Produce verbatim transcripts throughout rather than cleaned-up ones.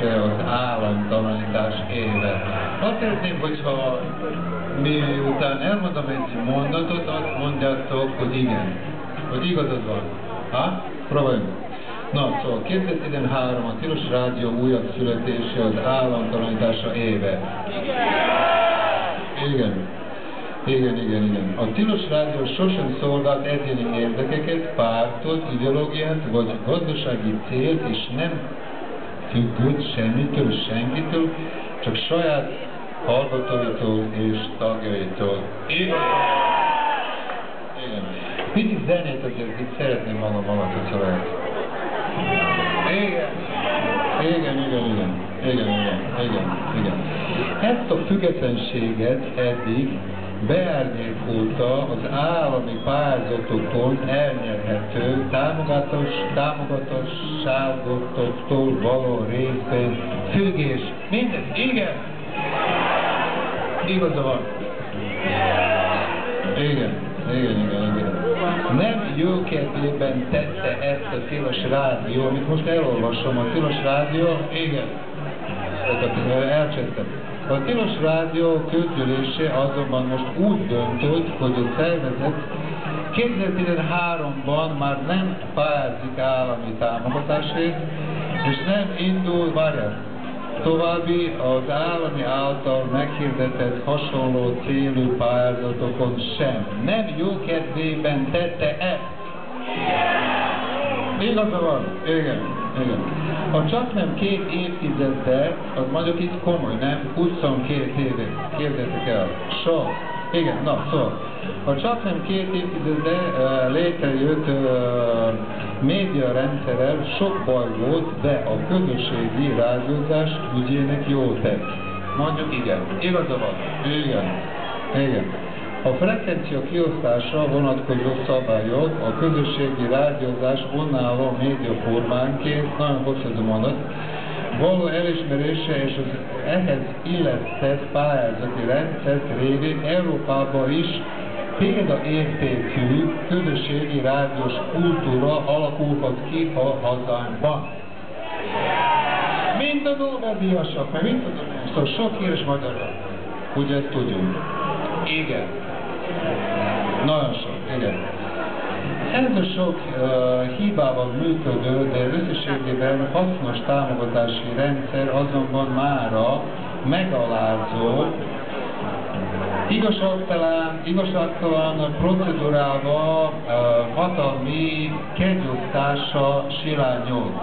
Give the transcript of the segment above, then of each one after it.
küldetésre az államtalanítás éve. Azt szeretném, hogyha miután elmondom egy mondatot, azt mondjátok, hogy igen. Hogy igazad van. Ha? Próbáljunk. Na, szóval kétezer-tizenhárom a Tilos Rádió újabb születése az államtalanítása éve. Igen. Igen, igen, igen. A Tilos Rádió sosem szolgált egyéni érdekeket, pártot, ideológiát vagy gazdasági célt, és nem függött semmitől, senkitől, csak saját hallgatóitól és tagjaitól. Igen. Igen. Picit zenét azért itt szeretném magam alatt, hogy lehet. Igen. Igen, igen, igen. Igen, igen, igen, igen. Ezt a függetlenséget eddig beárnyékolta az állami pályázatoktól elnyerhető támogatás, támogatosságoktól való részben függés. Mindez, igen! Igaza van. Igen, igen, igen, igen. Nem jókedvében tette ezt a Tilos Rádió, amit most elolvasom, a Tilos Rádió, igen, elcsesztem. A Tilos Rádió közgyűlése azonban most úgy döntött, hogy a szervezet kétezer-tizenháromban már nem pályázik állami támogatásért, és nem indul, várjál, további az állami által meghirdetett hasonló célú pályázatokon sem. Nem jókedvében tette ezt. Igaza van? Igen, igen. Ha csak nem két évtizeddel, az mondjuk itt komoly, nem? huszonkét éve. Képzeljétek el. Sok. Igen, na, szóval. Ha csak nem két évtizeddel uh, létrejött uh, médiarendszerrel sok baj volt, de a közösségi rádiózás ügyének jól tett. Mondjuk igen. Igaza van? Igen. Igen. A frekvencia kiosztásra vonatkozó szabályok a közösségi rádiózás önálló médiaformánként, nagyon hosszú mondat, való elismerése és az ehhez illesztett pályázati rendszer révén Európában is példaértékű közösségi rádiós kultúra alakulhat ki a hazánkban. Mint a Nobel-díjasok, mert mint tudom én, szóval sok híres magyarra, hogy ezt tudjuk. Igen. Nagyon sok, igen. Ez a sok uh, hibával működő, de összességében hasznos támogatási rendszer azonban mára megalázó, igazságtalan, igazságtalan procedurával uh, hatalmi kegyosztása silányolt.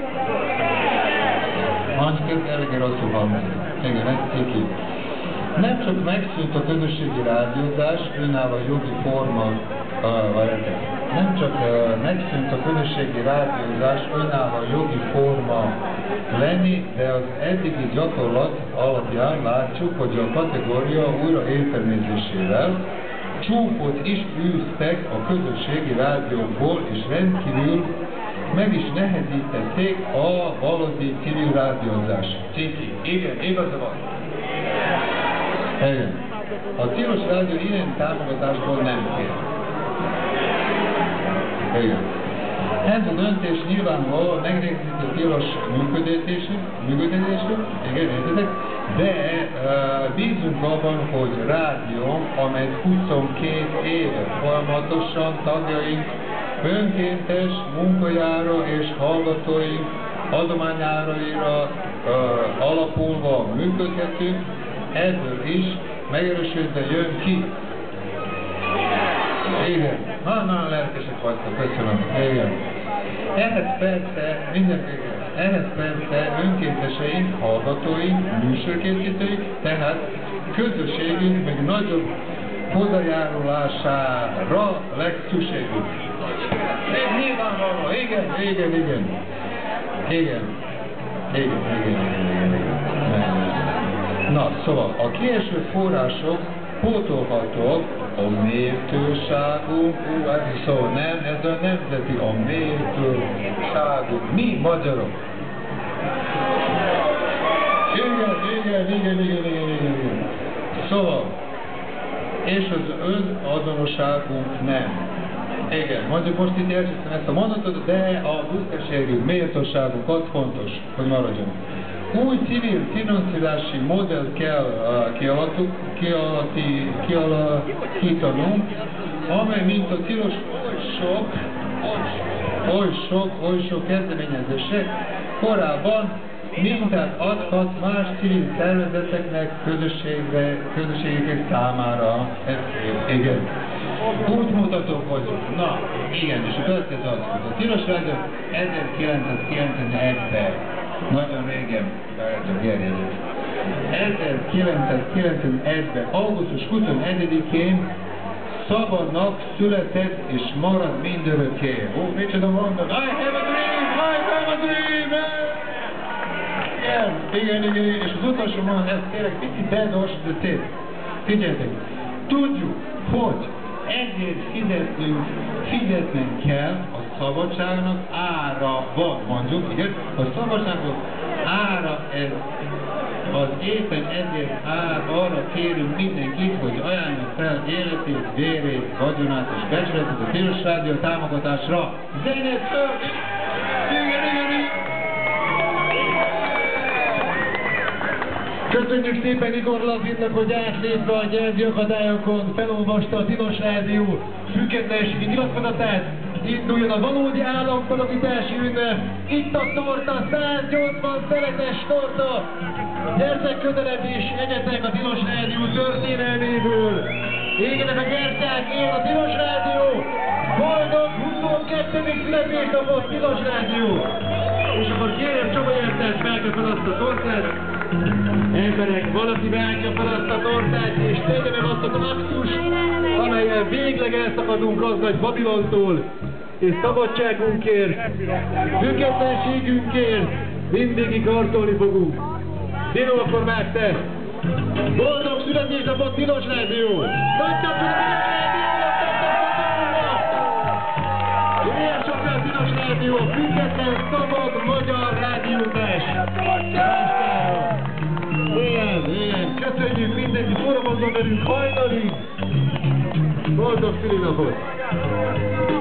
Mondjuk ez eléggé rosszul hangzik. Igen, ez ciki. Nem csak megszűnt a közösségi rádiózás, önálló jogi forma, uh, nem csak uh, megszűnt a közösségi rádiózás, önálló jogi forma lenni, de az eddigi gyakorlat alapján látjuk, hogy a kategória újra értelmezésével csúfot is űztek a közösségi rádióból, és rendkívül meg is nehezítették a valódi civil rádiózást. Ciki. Igen, igaza van. Igen. A Tilos Rádió ilyen támogatásból nem kér. Igen. Ez a döntés nyilvánvalóan megnehezíti a Tilos működését, működését, igen, értetek, de uh, bízunk abban, hogy rádió, amely huszonkét éve folyamatosan tagjaink önkéntes munkajáró és hallgatóink adományáraira uh, alapulva működhetünk, ebből is megerősödve jön ki. Igen. Nagyon-nagyon lelkesek vagytok, köszönöm. Igen. Ehhez persze, mindenképpen, ehhez persze önkénteseink, hallgatóink, műsorkészítőink, tehát közösségünk meg nagyobb hozzájárulására lesz szükségünk. Nyilvánvaló, igen, igen, igen. Igen. Igen, igen, igen, igen. Na, szóval a kieső források pótolhatók a méltóságunk, ez szó nem, ez a nemzeti a méltóságunk. Mi magyarok? Igen, igen, igen, igen, igen, igen, igen. Szóval, és az önazonosságunk nem. Igen, mondjuk most itt elcsesztem ezt a mondatot, de a büszkeségünk, méltóságunk az fontos, hogy maradjunk. új civil finanszírozási modellt kell uh, kialakítanunk, amely mint a tilos oly sok, oly sok, oly sok kezdeményezése korábban mintát adhat más civil szervezeteknek, közösségek számára. Ez, igen. Útmutatók vagyunk. Na, igen, és a következő az, hogy a Tilos Rádió ezerkilencszázkilencvenegyben, nagyon régen, várjátok, gyerjenek, ezerkilencszázkilencvenegyben, augusztus huszonegyedikén szabadnak született és marad mindörökké. Ó, micsoda mondat! I have a dream! I have a dream! Igen, igen, igen, és az utolsó mondat, ez tényleg picit bedos, de szép. Figyeljetek, tudjuk, hogy ezért fizetnünk, fizetnünk kell a szabadságnak ára van, mondjuk, igen, a szabadságnak ára ez, az éppen ezért ár, arra kérünk mindenkit, hogy ajánlja fel életét, vérét, vagyonát és becsületét a Tilos Rádió támogatásra. Zenét föl! Igen, igen, igen! Köszönjük szépen Igor Lazitnak, hogy átlépve a nyelvi akadályokon felolvasta a Tilos Rádió függetlenségi nyilatkozatát. Induljon a valódi állampalakítási ünnep. Itt a torta, száznyolcvan szeletes torta. Gyertek közelebb és egyetek a Tilos Rádió történelméből. Égjenek a gyertyák, él a Tilos Rádió. Boldog huszonkettedik születésnapot Tilos Rádió. És akkor kérem Csaba Gyertyás, vágja fel azt a tortát. Emberek, valaki vágja fel azt a tortát, és tegye meg azt az aktust, amelyen végleg elszakadunk az nagy Babilontól, és szabadságunkért, függetlenségünkért mindig harcolni fogunk. Dino, akkor vágj te! Boldog születésnapot, Tilos Rádió! Nagy tapsot a Tilos Rádiónak! Ilyen sokkal Tilos Rádió, független, szabad, magyar rádiótás! Igen, igen, köszönjük mindenki, szórakozzon velünk hajnalig! Boldog szülinapot!